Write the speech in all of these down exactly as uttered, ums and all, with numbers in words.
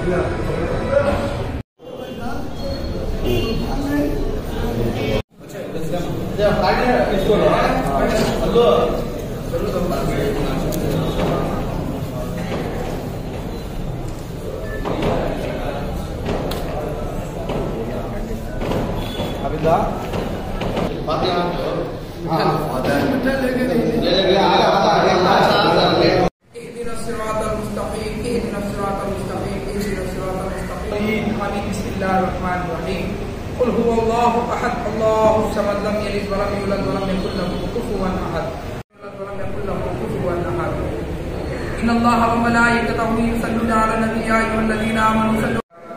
कुल हुवल्लाहु अहद अल्लाहु समद लम यलिद वलम यूलद वलम यकुल लहु कुफुवन अहद वलम यकुल लहु कुफुवन अहद इन्नल्लाह व मलाइकतहु युसल्लूना अला नबी या अय्युहल्लज़ीना आमनू सल्लु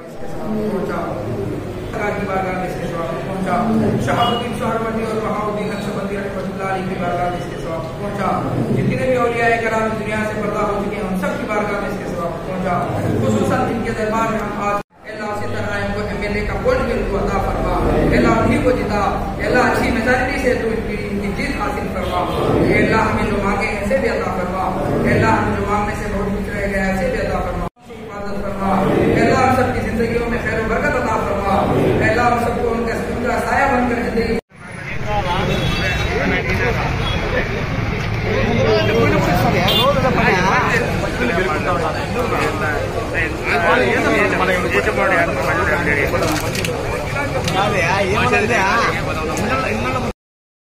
की बारगाह में इसके सवाब पहुंचा। शहाबुद्दीन सोहरवर्दी और बहाउद्दीन नक्शबंदी रहमतुल्लाह अलैहि की बारगाह में इसके सवाब पहुंचा। जितने भी औलिया कराम दुनिया से पर्दा हो चुके हैं उन सब की बारगाह में इसके सवाब पहुंचा। खुसूसन जिनके दरबार में हम आज का वोट भी उनको अता फरमा, अल्लाह उन्हीं को जिता, अल्लाह अच्छी मेजॉरिटी से तू इनकी जीत हासिल फरमा, अल्लाह हमें जो मांगे ऐसे भी अता फरमा, अल्लाह हमें जो मांगने से बहुत कुछ रह गया ऐसे भी अता फरमा, हिफाजत फरमा, अल्लाह हम सबकी जिंदगियों में खैर बरकत अता फरमा, अल्लाह हम सबको उनका उनका साया बनकर जिंदगी ya, iya,